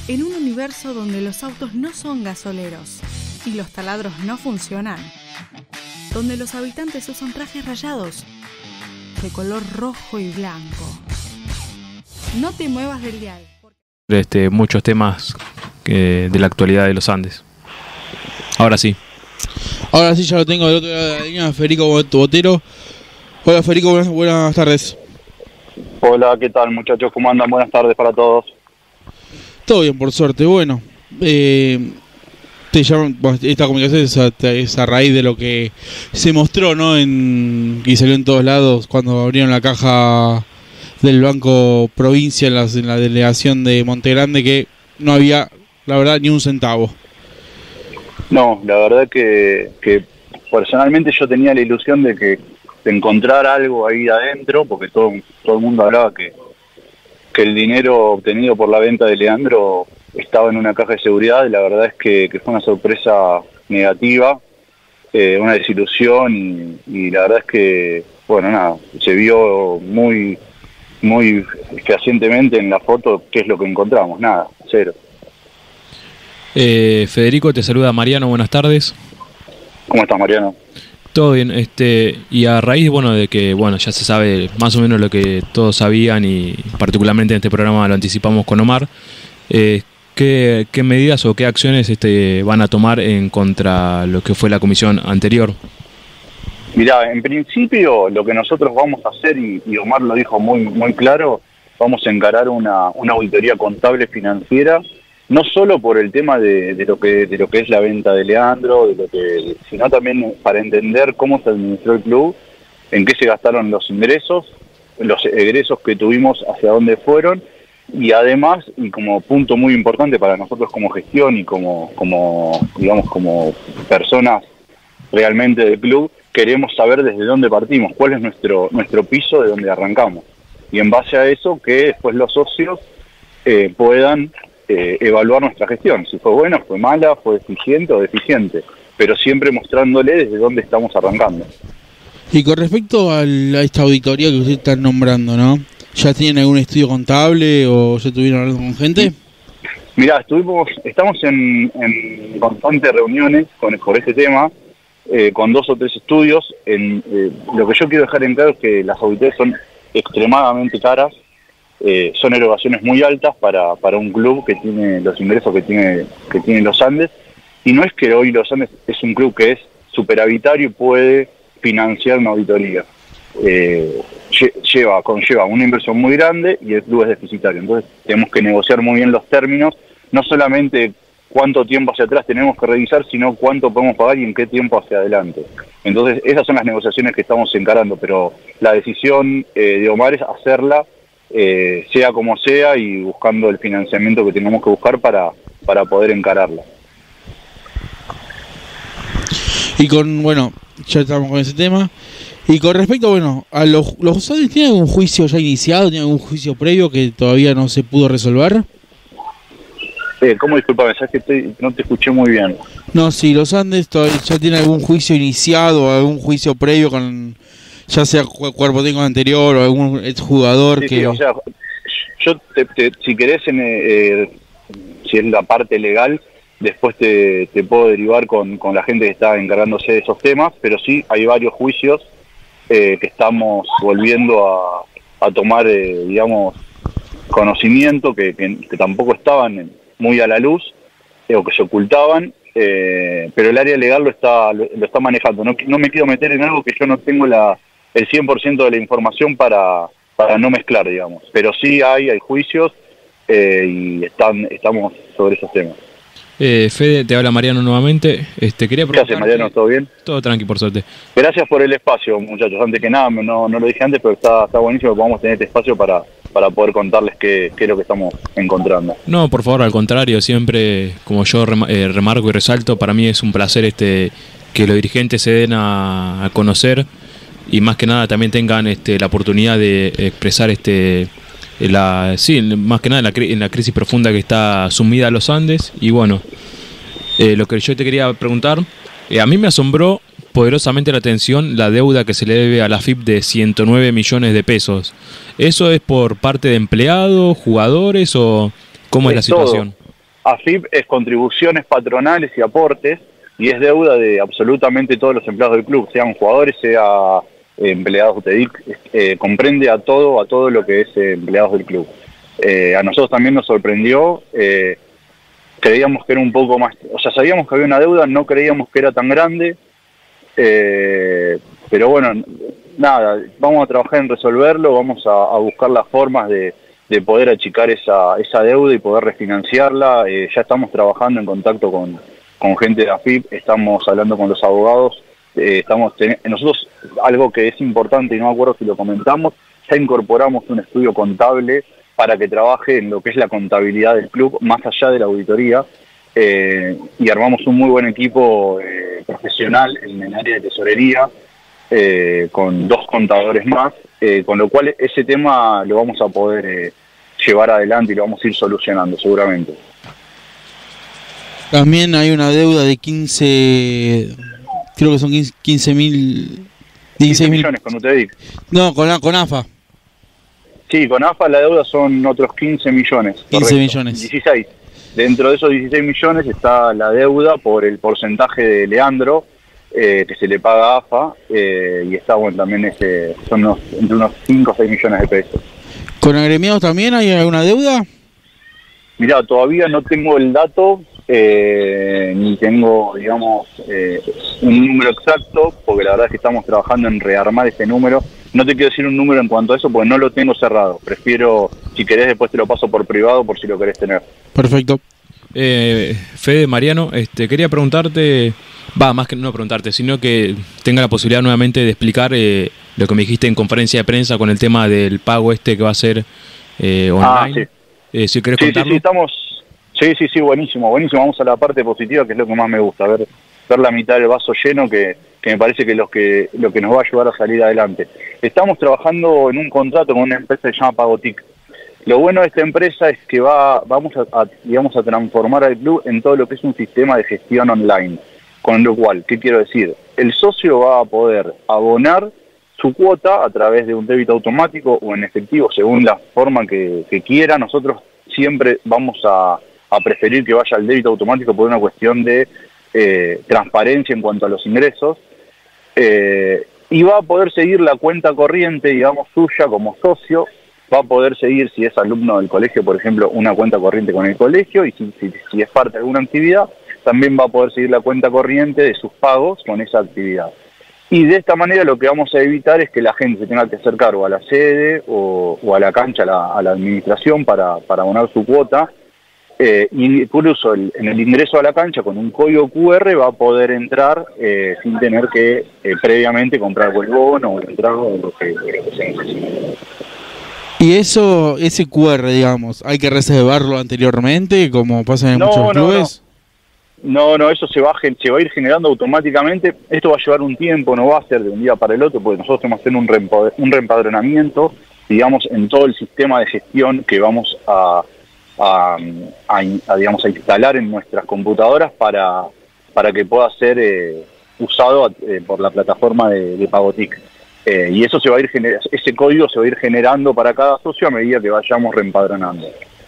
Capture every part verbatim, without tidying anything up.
En un universo donde los autos no son gasoleros y los taladros no funcionan, donde los habitantes usan trajes rayados de color rojo y blanco. No te muevas del dial. Este, muchos temas que, de la actualidad de los Andes. Ahora sí. Ahora sí, ya lo tengo del otro lado de la línea, Federico Botero. Hola Federico, buenas, buenas tardes. Hola, ¿qué tal muchachos? ¿Cómo andan? Buenas tardes para todos. Todo bien, por suerte. Bueno, eh, te llaman, esta comunicación es a, es a raíz de lo que se mostró, ¿no? En, y salió en todos lados cuando abrieron la caja del Banco Provincia en, las, en la delegación de Monte Grande, que no había, la verdad, ni un centavo. No, la verdad que, que personalmente yo tenía la ilusión de que de encontrar algo ahí adentro, porque todo, todo el mundo hablaba que, que el dinero obtenido por la venta de Leandro estaba en una caja de seguridad, y la verdad es que, que fue una sorpresa negativa, eh, una desilusión, y, y la verdad es que, bueno, nada, se vio muy, muy fehacientemente en la foto qué es lo que encontramos, nada, cero. Eh, Federico, te saluda Mariano, buenas tardes. ¿Cómo estás, Mariano? Todo bien, este, y a raíz, bueno, de que, bueno, ya se sabe más o menos lo que todos sabían, y particularmente en este programa lo anticipamos con Omar, eh, ¿qué, qué medidas o qué acciones este, van a tomar en contra lo que fue la comisión anterior? Mirá, en principio lo que nosotros vamos a hacer, y, y Omar lo dijo muy, muy claro, vamos a encarar una, una auditoría contable financiera, no solo por el tema de, de lo que de lo que es la venta de Leandro, de lo que, sino también para entender cómo se administró el club, en qué se gastaron los ingresos, los egresos que tuvimos, hacia dónde fueron, y además, y como punto muy importante para nosotros como gestión y como, como digamos, como personas realmente del club, queremos saber desde dónde partimos, cuál es nuestro nuestro piso, de dónde arrancamos, y en base a eso que después los socios eh, puedan Eh, evaluar nuestra gestión, si fue buena, fue mala, fue eficiente o deficiente, pero siempre mostrándole desde dónde estamos arrancando. Y con respecto a, la, a esta auditoría que usted está nombrando, ¿no? ¿Ya tienen algún estudio contable o ya estuvieron hablando con gente? Mirá, estuvimos, estamos en, en constantes reuniones con, con este tema, eh, con dos o tres estudios. En, eh, lo que yo quiero dejar en claro es que las auditorías son extremadamente caras. Eh, son erogaciones muy altas para, para un club que tiene los ingresos que tiene que tiene los Andes, y no es que hoy los Andes es un club que es superavitario y puede financiar una auditoría. Eh, lleva, conlleva una inversión muy grande y el club es deficitario, entonces tenemos que negociar muy bien los términos, no solamente cuánto tiempo hacia atrás tenemos que revisar, sino cuánto podemos pagar y en qué tiempo hacia adelante. Entonces esas son las negociaciones que estamos encarando, pero la decisión eh, de Omar es hacerla Eh, sea como sea, y buscando el financiamiento que tengamos que buscar para, para poder encararla. Y con, bueno, ya estamos con ese tema. Y con respecto, bueno, a los, los Andes, ¿tienen algún juicio ya iniciado? ¿Tienen algún juicio previo que todavía no se pudo resolver? Eh, ¿Cómo? Disculpame, sabes que estoy, no te escuché muy bien. No, si los Andes todavía ya tienen algún juicio iniciado, algún juicio previo con, ya sea cuerpo técnico anterior o algún exjugador. Sí, que... sí, o sea, yo te, te, si querés, en, eh, si es la parte legal, después te, te puedo derivar con, con la gente que está encargándose de esos temas, pero sí hay varios juicios eh, que estamos volviendo a, a tomar, eh, digamos, conocimiento, que, que, que tampoco estaban muy a la luz, eh, o que se ocultaban, eh, pero el área legal lo está, lo, lo está manejando. No, no me quiero meter en algo que yo no tengo la el cien por ciento de la información para, para no mezclar, digamos. Pero sí hay, hay juicios eh, y están, estamos sobre esos temas. Eh, Fede, te habla Mariano nuevamente. Este, quería ¿Qué haces, Mariano? ¿Todo bien? Todo tranqui, por suerte. Gracias por el espacio, muchachos. Antes que nada, no, no lo dije antes, pero está, está buenísimo que podamos tener este espacio para, para poder contarles qué, qué es lo que estamos encontrando. No, por favor, al contrario, siempre, como yo rem eh, remarco y resalto, para mí es un placer este que los dirigentes se den a, a conocer, y más que nada también tengan este, la oportunidad de expresar este la sí más que nada en la, en la crisis profunda que está sumida los Andes. Y bueno, eh, lo que yo te quería preguntar, eh, a mí me asombró poderosamente la atención la deuda que se le debe a la F I P de ciento nueve millones de pesos. ¿Eso es por parte de empleados, jugadores, o cómo es, es la situación? A F I P es contribuciones patronales y aportes, y es deuda de absolutamente todos los empleados del club, sean jugadores, sea eh, empleados de U T E D I C, eh, comprende a todo, a todo lo que es eh, empleados del club. Eh, a nosotros también nos sorprendió, eh, creíamos que era un poco más, o sea, sabíamos que había una deuda, no creíamos que era tan grande, eh, pero bueno, nada, vamos a trabajar en resolverlo, vamos a, a buscar las formas de, de poder achicar esa, esa deuda y poder refinanciarla. Eh, ya estamos trabajando en contacto con, con gente de A F I P, estamos hablando con los abogados, eh, estamos nosotros, algo que es importante y no me acuerdo si lo comentamos, ya incorporamos un estudio contable para que trabaje en lo que es la contabilidad del club, más allá de la auditoría, eh, y armamos un muy buen equipo eh, profesional en el área de tesorería, eh, con dos contadores más, eh, con lo cual ese tema lo vamos a poder eh, llevar adelante y lo vamos a ir solucionando seguramente. También hay una deuda de quince, creo que son quince mil, dieciséis millones con U T E D I C. No, con, con A F A. Sí, con A F A la deuda son otros quince millones. quince millones. dieciséis. Dentro de esos dieciséis millones está la deuda por el porcentaje de Leandro, eh, que se le paga a A F A, eh, y está, bueno, también ese, son unos, entre unos cinco o seis millones de pesos. ¿Con agremiados también hay alguna deuda? Mirá, todavía no tengo el dato, eh, ni tengo, digamos, eh, un número exacto, porque la verdad es que estamos trabajando en rearmar ese número. No te quiero decir un número en cuanto a eso, porque no lo tengo cerrado. Prefiero, si querés, después te lo paso por privado, por si lo querés tener. Perfecto. Eh, Fede, Mariano, este, quería preguntarte, va, más que no preguntarte, sino que tenga la posibilidad nuevamente de explicar eh, lo que me dijiste en conferencia de prensa con el tema del pago este que va a ser eh, online. Ah, sí. Eh, si querés sí, contarlo. Sí, sí, estamos... Sí, sí, sí, buenísimo, buenísimo. Vamos a la parte positiva, que es lo que más me gusta, ver, ver la mitad del vaso lleno, que, que me parece que es lo que, lo que nos va a ayudar a salir adelante. Estamos trabajando en un contrato con una empresa que se llama Pagotic. Lo bueno de esta empresa es que va, vamos a, a, digamos, a transformar al club en todo lo que es un sistema de gestión online. Con lo cual, ¿qué quiero decir? El socio va a poder abonar su cuota a través de un débito automático o en efectivo, según la forma que, que quiera. Nosotros siempre vamos a, a preferir que vaya al débito automático por una cuestión de eh, transparencia en cuanto a los ingresos. Eh, y va a poder seguir la cuenta corriente, digamos, suya como socio. Va a poder seguir, si es alumno del colegio, por ejemplo, una cuenta corriente con el colegio, y si, si, si es parte de alguna actividad, también va a poder seguir la cuenta corriente de sus pagos con esa actividad. Y de esta manera lo que vamos a evitar es que la gente se tenga que hacer cargo a la sede o, o a la cancha, a la, a la administración para, para abonar su cuota. Eh, y incluso el, en el ingreso a la cancha con un código cu erre va a poder entrar eh, sin tener que eh, previamente comprar el bono o el entrado o lo que, lo que se necesite. Y eso, ese cu erre, digamos, ¿hay que reservarlo anteriormente, como pasa en no, muchos clubes? No, no, no, eso se va, a, se va a ir generando automáticamente. Esto va a llevar un tiempo, no va a ser de un día para el otro, porque nosotros tenemos que hacer un, reempadr un reempadronamiento, digamos, en todo el sistema de gestión que vamos a, a, a, a, digamos, a instalar en nuestras computadoras para, para que pueda ser eh, usado eh, por la plataforma de, de Pagotic. Eh, y eso se va a ir ese código se va a ir generando para cada socio a medida que vayamos reempadronando.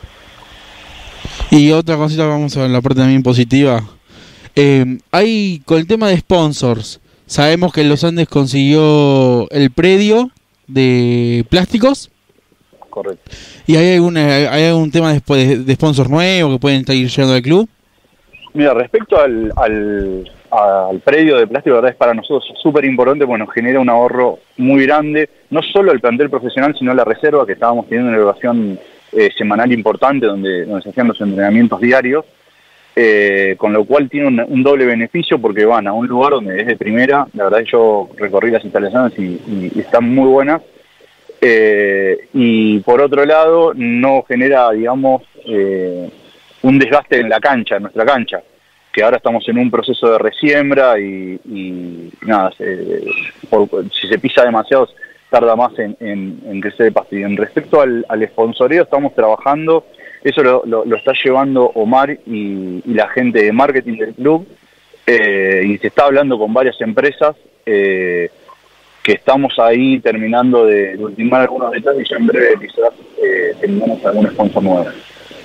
Y otra cosita, vamos a ver la parte también positiva. Eh, hay, con el tema de sponsors, sabemos que Los Andes consiguió el predio de plásticos. Correcto. ¿Y hay, alguna, hay algún tema de, de, de sponsors nuevos que pueden estar llegando al club? Mira, respecto al, al, al predio de plástico, la verdad es para nosotros súper importante, bueno, genera un ahorro muy grande, no solo el plantel profesional, sino la reserva, que estábamos teniendo una evaluación eh, semanal importante, donde, donde se hacían los entrenamientos diarios, eh, con lo cual tiene un, un doble beneficio, porque van a un lugar donde es de primera. La verdad es que yo recorrí las instalaciones y, y, y están muy buenas, eh, y por otro lado no genera, digamos, eh, un desgaste en la cancha, en nuestra cancha, que ahora estamos en un proceso de resiembra y, y nada, se, por, si se pisa demasiado tarda más en, en, en crecer el pasto. Y en respecto al, al sponsoreo, estamos trabajando, eso lo, lo, lo está llevando Omar y, y la gente de marketing del club, eh, y se está hablando con varias empresas, eh, que estamos ahí terminando de, de ultimar algunos detalles y ya en breve quizás eh, terminamos algún sponsor nuevo.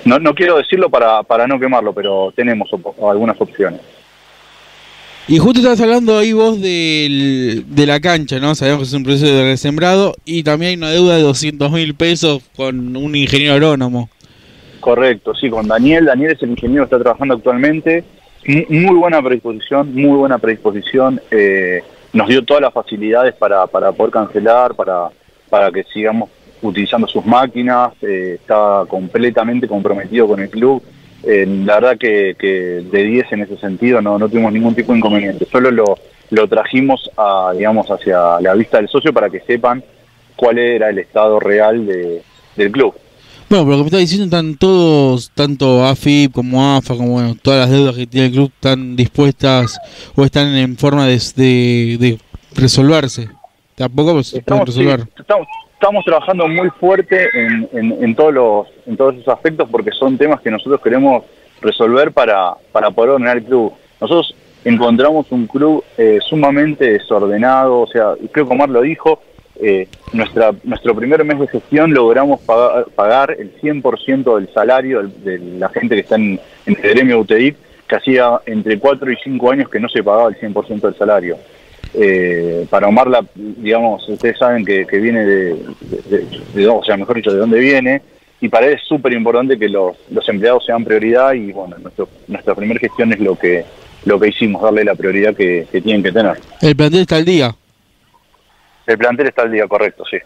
no, no quiero decirlo para, para no quemarlo, pero tenemos op- algunas opciones. Y justo estabas hablando ahí vos del, de la cancha, ¿no? Sabemos que es un proceso de resembrado y también hay una deuda de doscientos mil pesos con un ingeniero agrónomo. Correcto, sí, con Daniel. Daniel es el ingeniero que está trabajando actualmente. M- muy buena predisposición, muy buena predisposición. Eh, nos dio todas las facilidades para, para poder cancelar, para, para que sigamos utilizando sus máquinas. Eh, está completamente comprometido con el club. Eh, la verdad que, que de diez en ese sentido no, no tuvimos ningún tipo de inconveniente. Solo lo, lo trajimos a, digamos, hacia la vista del socio para que sepan cuál era el estado real de, del club. Bueno, pero lo que me está diciendo, están todos, tanto A F I P como A F A, como bueno, todas las deudas que tiene el club, están dispuestas o están en forma de, de, de resolverse. Tampoco pues, se pueden resolver. Sí, estamos, estamos trabajando muy fuerte en, en, en, todos los, en todos esos aspectos porque son temas que nosotros queremos resolver para, para poder ordenar el club. Nosotros encontramos un club eh, sumamente desordenado, o sea, y creo que Omar lo dijo, eh, nuestra, nuestro primer mes de gestión logramos pagar, pagar el cien por ciento del salario de, de la gente que está en, en el gremio U T I C, que hacía entre cuatro y cinco años que no se pagaba el cien por ciento del salario. Eh, para Omar, la, digamos, ustedes saben que, que viene de, de, de, de, o sea, mejor dicho, de dónde viene, y para él es súper importante que los, los empleados sean prioridad y, bueno, nuestro, nuestra primera gestión es lo que lo que hicimos, darle la prioridad que, que tienen que tener. ¿El plantel está al día? El plantel está al día, correcto, sí.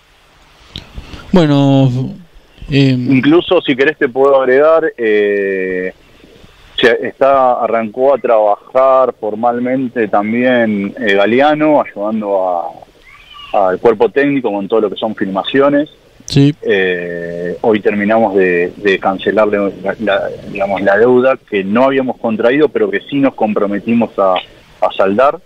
Bueno, eh... incluso si querés te puedo agregar, eh, se está arrancó a trabajar formalmente también eh, Galeano, ayudando a, al cuerpo técnico con todo lo que son filmaciones. Sí. Eh, hoy terminamos de, de cancelar la, la, digamos, la deuda que no habíamos contraído, pero que sí nos comprometimos a, a saldar.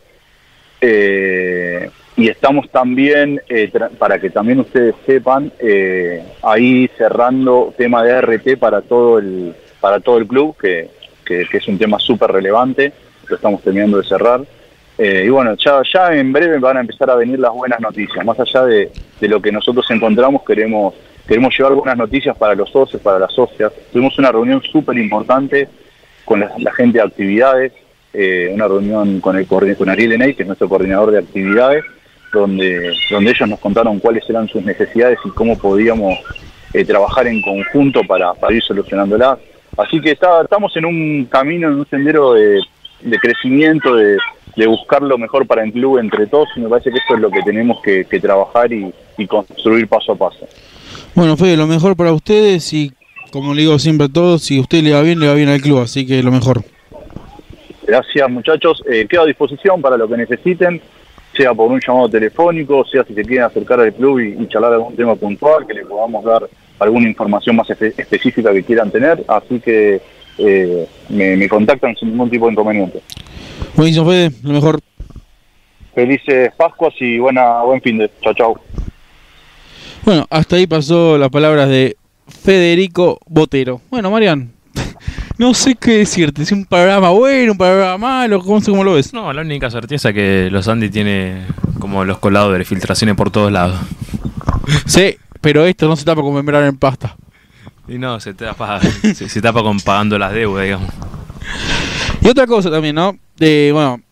Eh, y estamos también, eh, para que también ustedes sepan, eh, ahí cerrando tema de R T para todo el para todo el club, que, que, que es un tema súper relevante, lo estamos terminando de cerrar. Eh, y bueno, ya, ya en breve van a empezar a venir las buenas noticias. Más allá de, de lo que nosotros encontramos, queremos queremos llevar buenas noticias para los socios, para las socias. Tuvimos una reunión súper importante con la, la gente de actividades, eh, una reunión con el con Ariel Eney, que es nuestro coordinador de actividades, donde, donde ellos nos contaron cuáles eran sus necesidades y cómo podíamos eh, trabajar en conjunto para, para ir solucionándolas. Así que está, estamos en un camino, en un sendero de, de crecimiento, de de buscar lo mejor para el club entre todos, y me parece que eso es lo que tenemos que, que trabajar y, y construir paso a paso. Bueno, Fede, lo mejor para ustedes y, como le digo siempre a todos, si a usted le va bien, le va bien al club, así que lo mejor. Gracias, muchachos. Eh, quedo a disposición para lo que necesiten, sea por un llamado telefónico, sea si se quieren acercar al club y, y charlar algún tema puntual, que le podamos dar alguna información más espe- específica que quieran tener, así que eh, me, me contactan sin ningún tipo de inconveniente. Buenísimo, Fede, lo mejor. Felices Pascuas y buena buen fin de. Chao, chao. Bueno, hasta ahí pasó las palabras de Federico Botero. Bueno, Marian, no sé qué decirte, si un programa bueno, un programa malo, ¿cómo, cómo lo ves? No, la única certeza es que los Andy tiene como los coladores, filtraciones por todos lados. Sí, pero esto no se tapa con membrar en pasta. Y no, se tapa, se, se tapa con pagando las deudas, digamos. Y otra cosa también, ¿no? De, bueno,